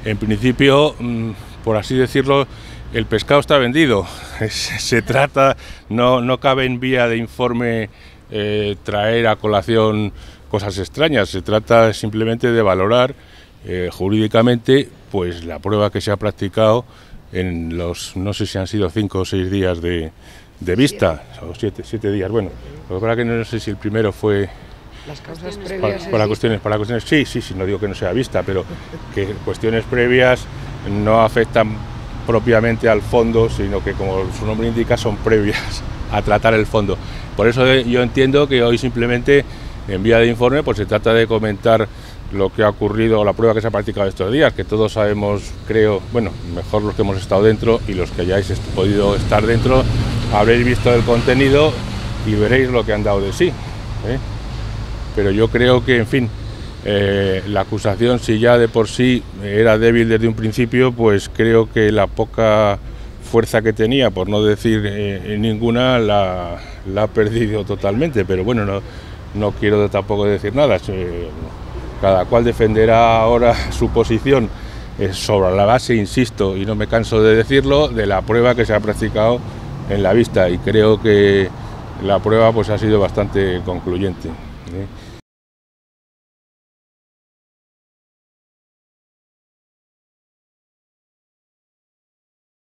En principio, por así decirlo, el pescado está vendido. Se trata, no cabe en vía de informe traer a colación cosas extrañas. Se trata simplemente de valorar jurídicamente pues la prueba que se ha practicado en los, no sé si han sido 5 o 6 días de vista, o 7 días. Bueno, lo que pasa que no sé si el primero fue las causas previas para cuestiones, sí, no digo que no sea vista, pero que cuestiones previas no afectan propiamente al fondo, sino que, como su nombre indica, son previas a tratar el fondo. Por eso yo entiendo que hoy simplemente, en vía de informe, pues se trata de comentar lo que ha ocurrido, la prueba que se ha practicado estos días, que todos sabemos, creo, bueno, mejor los que hemos estado dentro y los que hayáis podido estar dentro, habréis visto el contenido y veréis lo que han dado de sí, ¿eh? Pero yo creo que, en fin, la acusación, si ya de por sí era débil desde un principio, pues creo que la poca fuerza que tenía, por no decir ninguna, la ha perdido totalmente. Pero bueno, no quiero tampoco decir nada. Cada cual defenderá ahora su posición sobre la base, insisto, y no me canso de decirlo, de la prueba que se ha practicado en la vista, y creo que la prueba pues ha sido bastante concluyente, ¿eh?